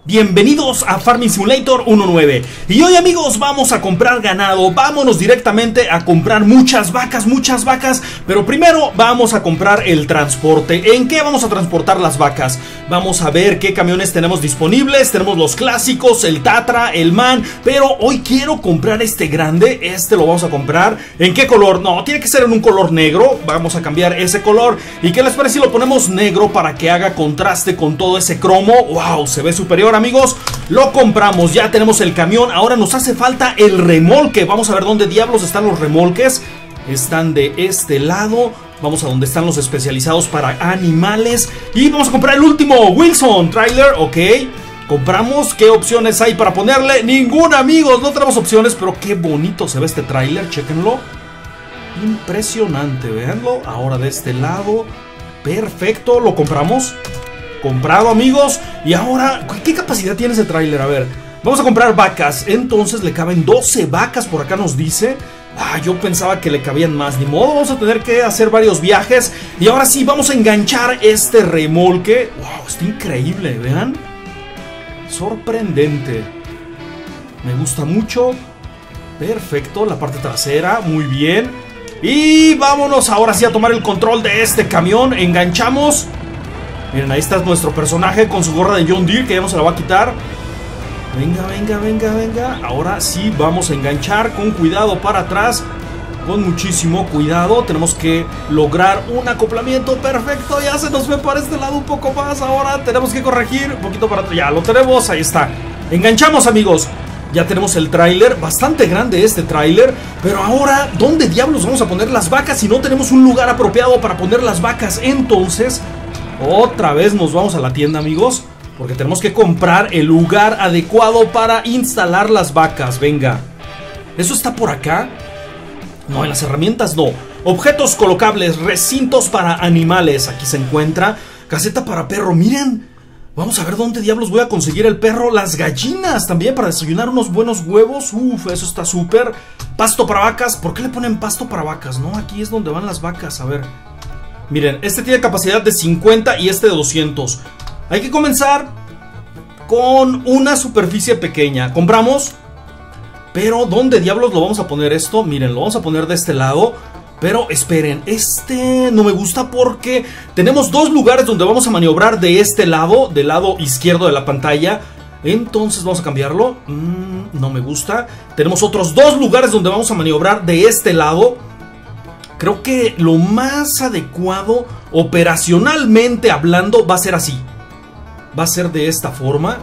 Bienvenidos a Farming Simulator 1.9. Y hoy, amigos, vamos a comprar ganado. Vámonos directamente a comprar muchas vacas. Pero primero vamos a comprar el transporte. ¿En qué vamos a transportar las vacas? Vamos a ver qué camiones tenemos disponibles. Tenemos los clásicos, el Tatra, el MAN. Pero hoy quiero comprar este grande. Este lo vamos a comprar. ¿En qué color? No, tiene que ser en un color negro. Vamos a cambiar ese color. ¿Y qué les parece si lo ponemos negro para que haga contraste con todo ese cromo? ¡Wow! Se ve superior, amigos. Lo compramos, ya tenemos el camión. Ahora nos hace falta el remolque. Vamos a ver dónde diablos están los remolques. Están de este lado. Vamos a donde están los especializados para animales. Y vamos a comprar el último Wilson Trailer, ok. Compramos. ¿Qué opciones hay para ponerle? Ninguna, amigos, no tenemos opciones. Pero qué bonito se ve este trailer, chéquenlo. Impresionante, véanlo. Ahora de este lado. Perfecto, lo compramos. Comprado, amigos. Y ahora, ¿qué capacidad tiene ese tráiler? A ver, vamos a comprar vacas. Entonces le caben 12 vacas, por acá nos dice. Yo pensaba que le cabían más. Ni modo, vamos a tener que hacer varios viajes. Y ahora sí, vamos a enganchar este remolque. Wow, está increíble, vean. Sorprendente. Me gusta mucho. Perfecto, la parte trasera, muy bien. Y vámonos ahora sí a tomar el control de este camión. Enganchamos. Miren, ahí está nuestro personaje con su gorra de John Deere, que ya no se la va a quitar. Venga. Ahora sí vamos a enganchar con cuidado para atrás. Con muchísimo cuidado. Tenemos que lograr un acoplamiento perfecto. Ya se nos ve para este lado un poco más. Ahora tenemos que corregir un poquito para atrás. Ya lo tenemos, ahí está. Enganchamos, amigos. Ya tenemos el tráiler, bastante grande este tráiler. Pero ahora, ¿dónde diablos vamos a poner las vacas si no tenemos un lugar apropiado para poner las vacas? Entonces, otra vez nos vamos a la tienda, amigos, porque tenemos que comprar el lugar adecuado para instalar las vacas. Venga, ¿eso está por acá? No, en las herramientas no. Objetos colocables, recintos para animales. Aquí se encuentra caseta para perro, miren. Vamos a ver dónde diablos voy a conseguir el perro. Las gallinas también para desayunar unos buenos huevos. Uf, eso está súper. Pasto para vacas. ¿Por qué le ponen pasto para vacas? No, aquí es donde van las vacas, a ver. Miren, este tiene capacidad de 50 y este de 200. Hay que comenzar con una superficie pequeña. Compramos. Pero ¿dónde diablos lo vamos a poner esto? Miren, lo vamos a poner de este lado. Pero esperen, este no me gusta porque tenemos dos lugares donde vamos a maniobrar de este lado, del lado izquierdo de la pantalla. Entonces vamos a cambiarlo. No me gusta. Tenemos otros dos lugares donde vamos a maniobrar de este lado. Creo que lo más adecuado, operacionalmente hablando, va a ser así. Va a ser de esta forma.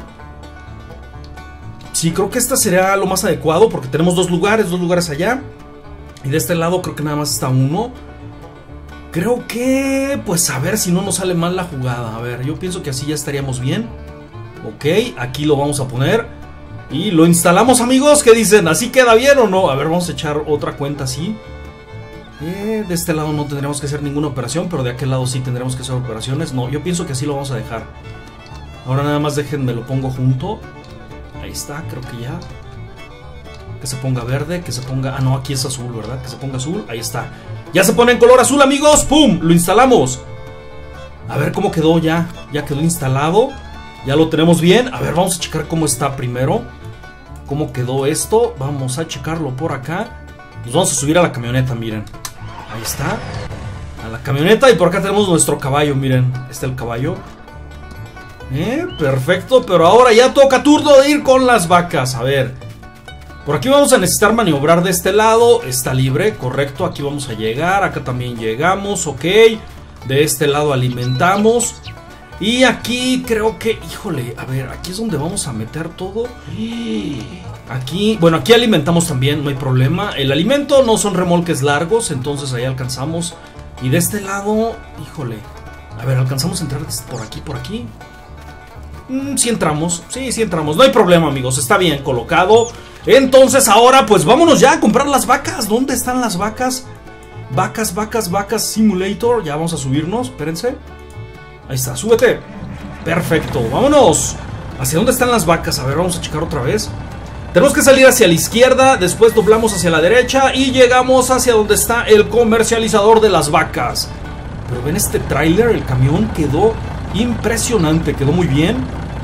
Sí, creo que esta será lo más adecuado porque tenemos dos lugares allá. Y de este lado creo que nada más está uno. Creo que, pues a ver si no nos sale mal la jugada. A ver, yo pienso que así ya estaríamos bien. Ok, aquí lo vamos a poner. Y lo instalamos, amigos. ¿Qué dicen? ¿Así queda bien o no? A ver, vamos a echar otra cuenta así. De este lado no tendremos que hacer ninguna operación, pero de aquel lado sí tendremos que hacer operaciones. No, yo pienso que así lo vamos a dejar. Ahora nada más déjenme lo pongo junto. Ahí está, creo que ya. Que se ponga verde, que se ponga... no, aquí es azul, ¿verdad? Que se ponga azul, ahí está. Ya se pone en color azul, amigos. ¡Pum! Lo instalamos. A ver cómo quedó ya. Ya quedó instalado. Ya lo tenemos bien. A ver, vamos a checar cómo está primero. Cómo quedó esto. Vamos a checarlo por acá. Nos vamos a subir a la camioneta, miren. Ahí está. A la camioneta. Y por acá tenemos nuestro caballo, miren. Este es el caballo. Perfecto. Pero ahora ya toca turno de ir con las vacas. A ver. Por aquí vamos a necesitar maniobrar de este lado. Está libre, correcto. Aquí vamos a llegar. Acá también llegamos, ok. De este lado alimentamos. Y aquí creo que... híjole, a ver, aquí es donde vamos a meter todo. Aquí, bueno, aquí alimentamos también, no hay problema. El alimento no son remolques largos, entonces ahí alcanzamos. Y de este lado, híjole. A ver, ¿alcanzamos a entrar por aquí? Sí entramos, sí entramos. No hay problema, amigos, está bien colocado. Entonces ahora, pues vámonos ya a comprar las vacas. ¿Dónde están las vacas? Vacas Simulator. Ya vamos a subirnos, espérense. Ahí está, súbete. Perfecto, vámonos. ¿Hacia dónde están las vacas? A ver, vamos a checar otra vez. Tenemos que salir hacia la izquierda, después doblamos hacia la derecha y llegamos hacia donde está el comercializador de las vacas. Pero ven este tráiler, el camión quedó impresionante, quedó muy bien.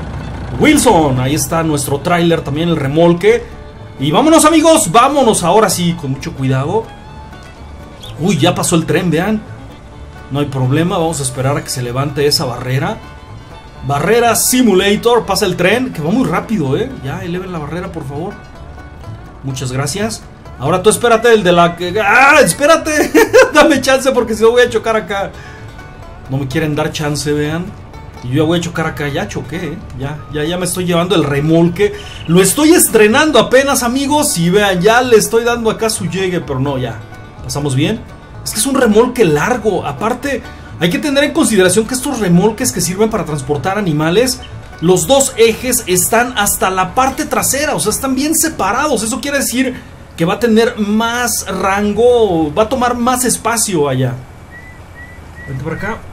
Wilson. Ahí está nuestro tráiler, también el remolque. Y vámonos, amigos, vámonos ahora sí, con mucho cuidado. Uy, ya pasó el tren, vean. No hay problema, vamos a esperar a que se levante esa barrera. Barrera Simulator, pasa el tren, que va muy rápido, Ya, eleven la barrera, por favor. Muchas gracias. Ahora tú espérate, el de la... ¡Ah, espérate! Dame chance porque si no voy a chocar acá. No me quieren dar chance, vean. Y yo ya voy a chocar acá, ya choqué, Ya me estoy llevando el remolque. Lo estoy estrenando apenas, amigos. Y vean, ya le estoy dando acá su llegue, pero no, ya. ¿Pasamos bien? Es que es un remolque largo. Aparte, hay que tener en consideración que estos remolques que sirven para transportar animales, los dos ejes están hasta la parte trasera, o sea, están bien separados. Eso quiere decir que va a tener más rango, va a tomar más espacio allá. Vente por acá.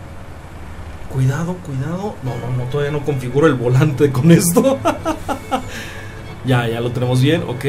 Cuidado, cuidado. No, todavía no configuro el volante con esto. Ya lo tenemos bien, ok.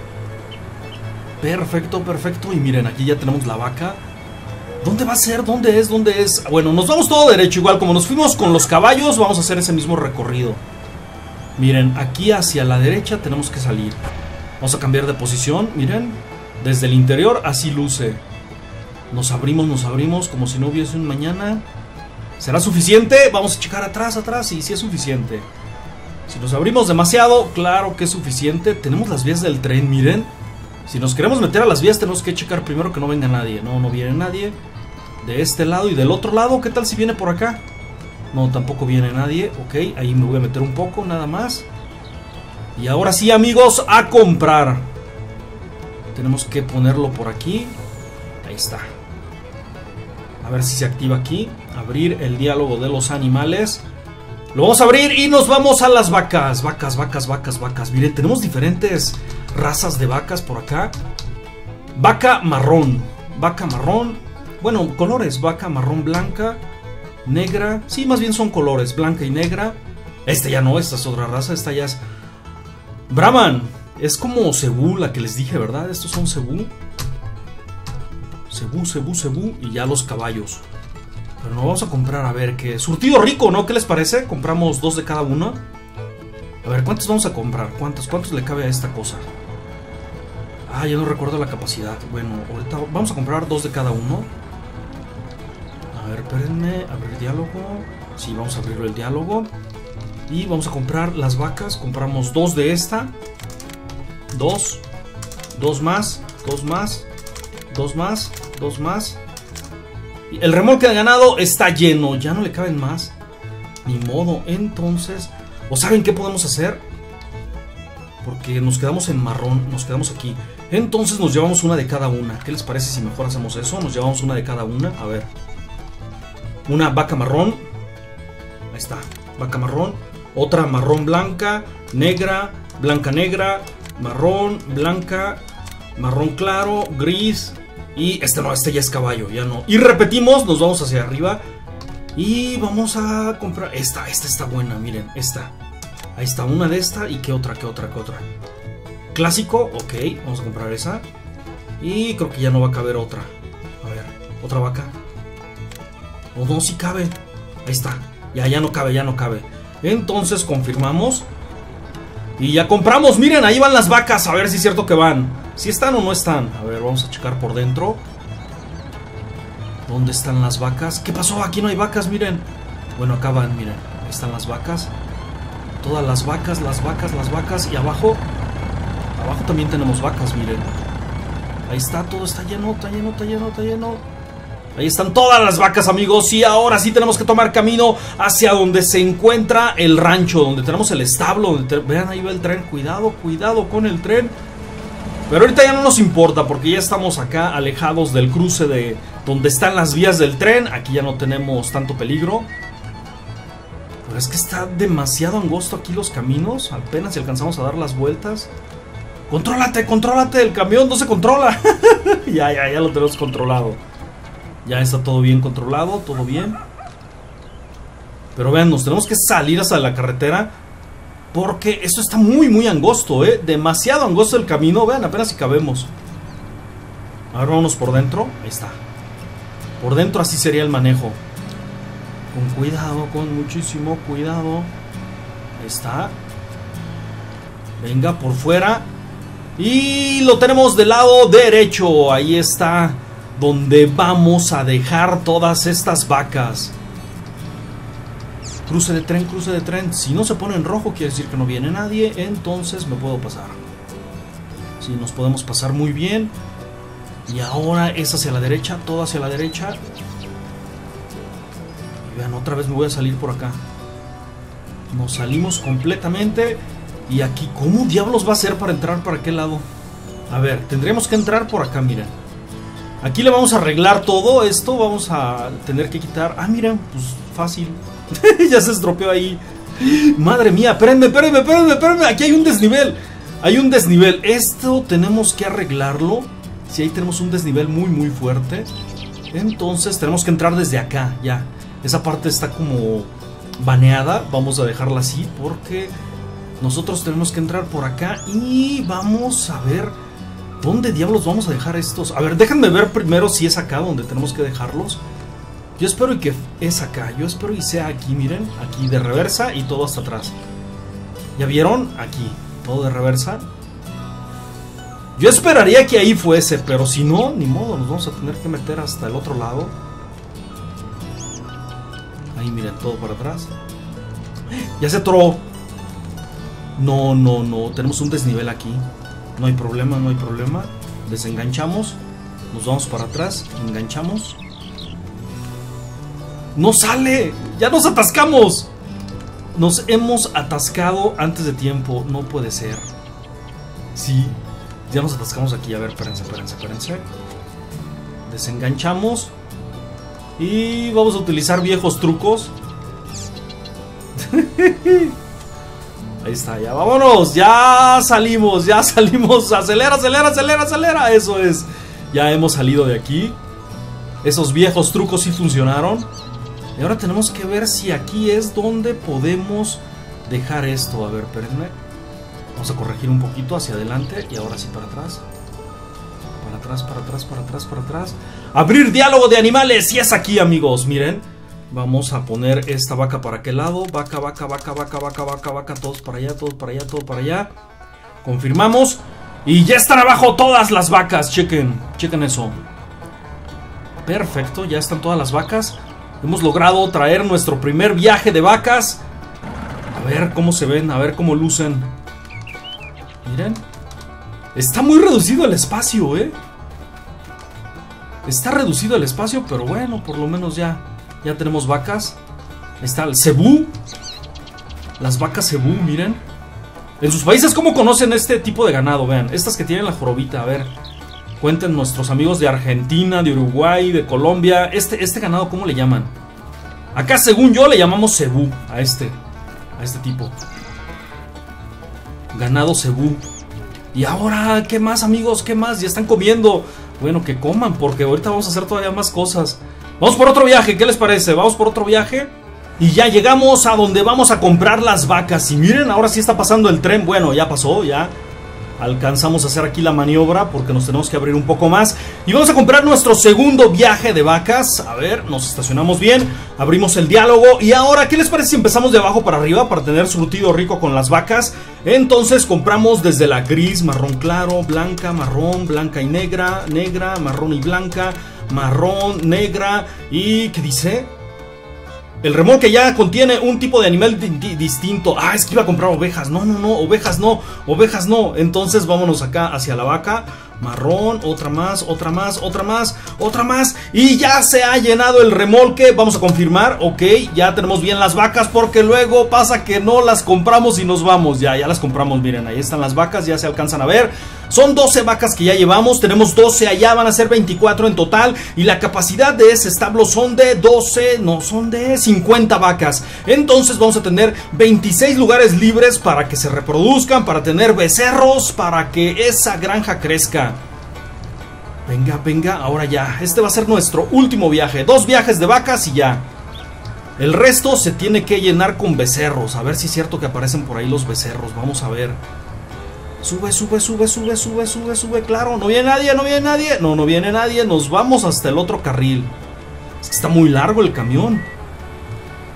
Perfecto, perfecto. Y miren, aquí ya tenemos la vaca. ¿Dónde va a ser? ¿Dónde es? ¿Dónde es? Bueno, nos vamos todo derecho. Igual como nos fuimos con los caballos, vamos a hacer ese mismo recorrido. Miren, aquí hacia la derecha tenemos que salir. Vamos a cambiar de posición, miren. Desde el interior, así luce. Nos abrimos como si no hubiese un mañana. ¿Será suficiente? Vamos a checar atrás, y sí es suficiente. Si nos abrimos demasiado, claro que es suficiente. Tenemos las vías del tren, miren. Si nos queremos meter a las vías, tenemos que checar primero que no venga nadie. No viene nadie. De este lado y del otro lado, ¿qué tal si viene por acá? No, tampoco viene nadie. Ok, ahí me voy a meter un poco, nada más. Y ahora sí, amigos, a comprar. Tenemos que ponerlo por aquí. Ahí está. A ver si se activa aquí. Abrir el diálogo de los animales. Lo vamos a abrir y nos vamos a las vacas. Vacas. Miren, tenemos diferentes razas de vacas por acá. Vaca marrón. Bueno, colores. Vaca marrón blanca. Negra. Sí, más bien son colores. Blanca y negra. Esta ya no, esta es otra raza. Esta ya es Brahman. Es como cebú, la que les dije, ¿verdad? Estos son cebú. Cebú. Y ya los caballos. Pero nos vamos a comprar, a ver qué. Surtido rico, ¿no? ¿Qué les parece? Compramos 2 de cada uno. A ver, ¿cuántos vamos a comprar? ¿Cuántos le cabe a esta cosa? Ah, ya no recuerdo la capacidad. Bueno, ahorita vamos a comprar 2 de cada uno. A ver, espérenme. Abrir diálogo. Sí, vamos a abrir el diálogo. Y vamos a comprar las vacas. Compramos 2 de esta. 2 más. El remolque de ganado está lleno. Ya no le caben más. Ni modo. Entonces, ¿o saben qué podemos hacer? Porque nos quedamos en marrón. Nos quedamos aquí. Entonces nos llevamos una de cada una. ¿Qué les parece si mejor hacemos eso? Nos llevamos una de cada una. A ver. Una vaca marrón. Ahí está. Vaca marrón. Otra marrón blanca. Negra. Blanca negra. Marrón. Blanca. Marrón claro. Gris. Y este no, este ya es caballo, ya no. Y repetimos, nos vamos hacia arriba. Y vamos a comprar. Esta está buena, miren, esta. Ahí está, una de esta. ¿Y qué otra? Clásico, ok, vamos a comprar esa. Y creo que ya no va a caber otra. A ver, otra vaca. Oh, no, sí cabe. Ahí está, ya no cabe. Entonces confirmamos. Y ya compramos, miren, ahí van las vacas. A ver si es cierto que van. Si están o no están. A ver, vamos a checar por dentro. ¿Dónde están las vacas? ¿Qué pasó? Aquí no hay vacas, miren. Bueno, acá van, miren. Ahí están las vacas. Todas las vacas. Y abajo también tenemos vacas, miren. Ahí está, todo está lleno. Ahí están todas las vacas, amigos. Y ahora sí tenemos que tomar camino hacia donde se encuentra el rancho, donde tenemos el establo. Vean, ahí va el tren. Cuidado con el tren. Pero ahorita ya no nos importa porque ya estamos acá alejados del cruce de donde están las vías del tren. Aquí ya no tenemos tanto peligro. Pero es que está demasiado angosto aquí los caminos. Apenas si alcanzamos a dar las vueltas. Contrólate, el camión no se controla. Ya lo tenemos controlado. Ya está todo bien controlado, todo bien. Pero vean, nos tenemos que salir hacia la carretera porque esto está muy angosto, demasiado angosto el camino. Vean, apenas si cabemos. Ahora vámonos por dentro. Ahí está. Por dentro así sería el manejo. Con cuidado, con muchísimo cuidado. Ahí está. Venga, por fuera. Y lo tenemos del lado derecho. Ahí está, donde vamos a dejar todas estas vacas. Cruce de tren, cruce de tren. Si no se pone en rojo quiere decir que no viene nadie. Entonces me puedo pasar. Sí, nos podemos pasar muy bien. Y ahora es hacia la derecha, todo hacia la derecha. Y vean, otra vez me voy a salir por acá. Nos salimos completamente. Y aquí, ¿cómo diablos va a ser para entrar para aquel lado? A ver, tendremos que entrar por acá, miren. Aquí le vamos a arreglar todo esto. Vamos a tener que quitar... Ah, miren, pues fácil. Ya se estropeó ahí. Madre mía, espérenme. Aquí hay un desnivel. Hay un desnivel. Esto tenemos que arreglarlo. Si ahí tenemos un desnivel muy fuerte. Entonces tenemos que entrar desde acá, ya. Esa parte está como baneada. Vamos a dejarla así porque nosotros tenemos que entrar por acá. Y vamos a ver ¿dónde diablos vamos a dejar estos? A ver, déjenme ver primero si es acá donde tenemos que dejarlos. Yo espero que es acá. Yo espero y sea aquí, miren. Aquí de reversa y todo hasta atrás. ¿Ya vieron? Aquí, todo de reversa. Yo esperaría que ahí fuese, pero si no, ni modo, nos vamos a tener que meter hasta el otro lado. Ahí miren, todo para atrás. Ya se atoró. No, tenemos un desnivel aquí. No hay problema, desenganchamos. Nos vamos para atrás, enganchamos. ¡No sale! ¡Ya nos atascamos! Nos hemos atascado antes de tiempo. No puede ser. Sí, ya nos atascamos aquí. A ver, espérense. Desenganchamos. Y vamos a utilizar viejos trucos. Ahí está, ya vámonos. Ya salimos. Acelera. Eso es. Ya hemos salido de aquí. Esos viejos trucos sí funcionaron. Y ahora tenemos que ver si aquí es donde podemos dejar esto. A ver, espérenme. Vamos a corregir un poquito hacia adelante. Y ahora sí para atrás. Para atrás. Abrir diálogo de animales. Y es aquí, amigos, miren. Vamos a poner esta vaca para aquel lado. Vaca. Todos para allá. Confirmamos. Y ya están abajo todas las vacas. Chequen eso. Perfecto, ya están todas las vacas. Hemos logrado traer nuestro primer viaje de vacas. A ver cómo se ven, a ver cómo lucen. Miren. Está muy reducido el espacio, Está reducido el espacio, pero bueno, por lo menos ya tenemos vacas. Ahí está el cebú. Las vacas cebú, miren. En sus países, ¿cómo conocen este tipo de ganado? Vean, estas que tienen la jorobita, a ver. Cuenten nuestros amigos de Argentina, de Uruguay, de Colombia. Este ganado, ¿cómo le llaman? Acá, según yo, le llamamos cebú a este tipo. Ganado cebú. Y ahora, ¿qué más, amigos? ¿Qué más? Ya están comiendo. Bueno, que coman, porque ahorita vamos a hacer todavía más cosas. Vamos por otro viaje, ¿qué les parece? Vamos por otro viaje. Y ya llegamos a donde vamos a comprar las vacas. Y miren, ahora sí está pasando el tren. Bueno, ya pasó, ya alcanzamos a hacer aquí la maniobra porque nos tenemos que abrir un poco más. Y vamos a comprar nuestro segundo viaje de vacas. A ver, nos estacionamos bien. Abrimos el diálogo. Y ahora, ¿qué les parece si empezamos de abajo para arriba para tener surtido rico con las vacas? Entonces compramos desde la gris, marrón claro, blanca, marrón, blanca y negra, negra, marrón y blanca, marrón, negra y... ¿qué dice? El remolque ya contiene un tipo de animal distinto. Ah, es que iba a comprar ovejas. No, ovejas no. Entonces vámonos acá hacia la vaca. Marrón, otra más. Y ya se ha llenado el remolque. Vamos a confirmar, ok, ya tenemos bien las vacas. Porque luego pasa que no las compramos y nos vamos. Ya las compramos, miren, ahí están las vacas. Ya se alcanzan a ver. Son 12 vacas que ya llevamos. Tenemos 12 allá, van a ser 24 en total. Y la capacidad de ese establo son de 12, no, son de 50 vacas. Entonces vamos a tener 26 lugares libres para que se reproduzcan, para tener becerros, para que esa granja crezca. Venga, ahora ya. Este va a ser nuestro último viaje. 2 viajes de vacas y ya. El resto se tiene que llenar con becerros. A ver si es cierto que aparecen por ahí los becerros. Vamos a ver. Sube. Claro, no viene nadie. No viene nadie. Nos vamos hasta el otro carril. Es que está muy largo el camión.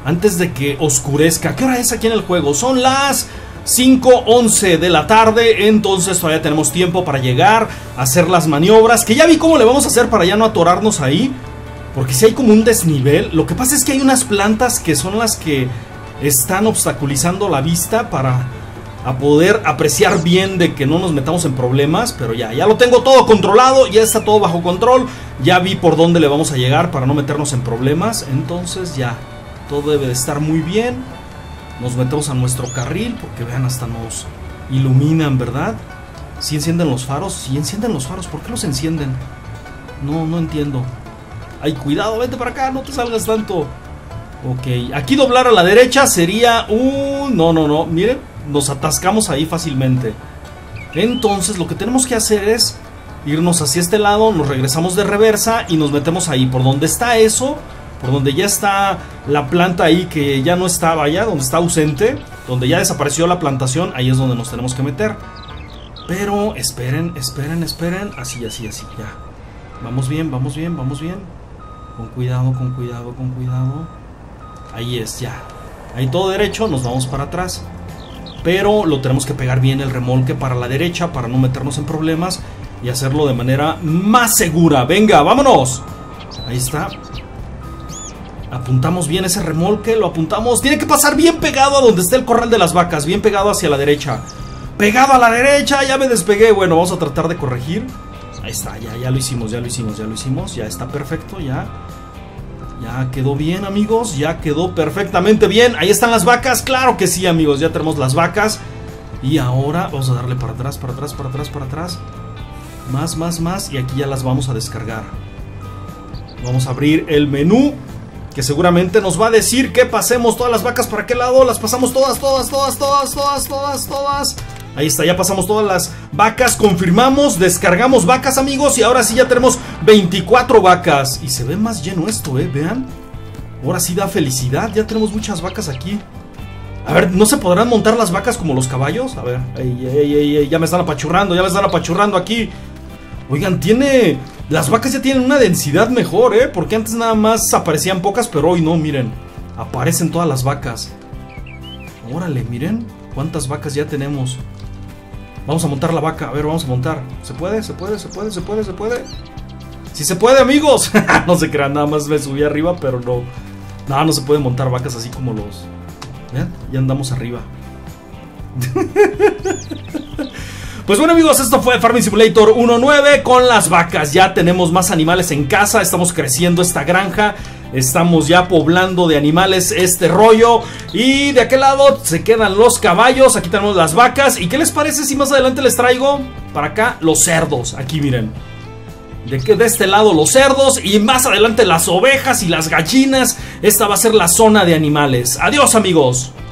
antes de que oscurezca. ¿Qué hora es aquí en el juego? Son las 5:11 de la tarde, entonces todavía tenemos tiempo para llegar a hacer las maniobras, que ya vi cómo le vamos a hacer para ya no atorarnos ahí, porque si hay como un desnivel. Lo que pasa es que hay unas plantas que son las que están obstaculizando la vista para poder apreciar bien de que no nos metamos en problemas, pero ya lo tengo todo controlado, ya está todo bajo control, ya vi por dónde le vamos a llegar para no meternos en problemas, entonces ya todo debe de estar muy bien. Nos metemos a nuestro carril, porque vean, hasta nos iluminan, ¿verdad? ¿Sí encienden los faros? Sí encienden los faros, ¿por qué los encienden? No entiendo. Ay, cuidado, vente para acá, no te salgas tanto. Ok, aquí doblar a la derecha sería un... No, miren, nos atascamos ahí fácilmente. Entonces lo que tenemos que hacer es irnos hacia este lado, nos regresamos de reversa y nos metemos ahí, por donde está eso, por donde ya está la planta ahí que ya no estaba allá, donde está ausente, donde ya desapareció la plantación, ahí es donde nos tenemos que meter. Pero esperen, así, ya. Vamos bien. Con cuidado. Ahí es, ya. Ahí todo derecho, nos vamos para atrás. Pero lo tenemos que pegar bien el remolque para la derecha, para no meternos en problemas y hacerlo de manera más segura. Venga, vámonos. Ahí está. Apuntamos bien ese remolque, lo apuntamos. Tiene que pasar bien pegado a donde está el corral de las vacas, bien pegado hacia la derecha. Pegado a la derecha, ya me despegué. Bueno, vamos a tratar de corregir. Ahí está, ya lo hicimos. Ya está perfecto, ya quedó bien, amigos. Ya quedó perfectamente bien. Ahí están las vacas, claro que sí, amigos. Ya tenemos las vacas. Y ahora vamos a darle para atrás. Más. Y aquí ya las vamos a descargar. Vamos a abrir el menú, que seguramente nos va a decir que pasemos todas las vacas para qué lado. Las pasamos todas. Ahí está, ya pasamos todas las vacas. Confirmamos, descargamos vacas, amigos. Y ahora sí ya tenemos 24 vacas. Y se ve más lleno esto, vean. Ahora sí da felicidad, ya tenemos muchas vacas aquí. A ver, ¿no se podrán montar las vacas como los caballos? A ver, ya me están apachurrando aquí. Oigan, las vacas ya tienen una densidad mejor, porque antes nada más aparecían pocas, pero hoy no, miren. Aparecen todas las vacas. Órale, miren cuántas vacas ya tenemos. Vamos a montar la vaca, a ver, vamos a montar. ¿Se puede? ¿Se puede? Sí se puede, amigos. No se crean, nada más me subí arriba, pero no se pueden montar vacas así como los... ¿Vean? Ya andamos arriba. Pues bueno, amigos, esto fue Farming Simulator 1.9 con las vacas. Ya tenemos más animales en casa, estamos creciendo esta granja, estamos ya poblando de animales este rollo. Y de aquel lado se quedan los caballos, aquí tenemos las vacas. ¿Y qué les parece si más adelante les traigo para acá los cerdos? Aquí miren, de este lado los cerdos y más adelante las ovejas y las gallinas. Esta va a ser la zona de animales. Adiós, amigos.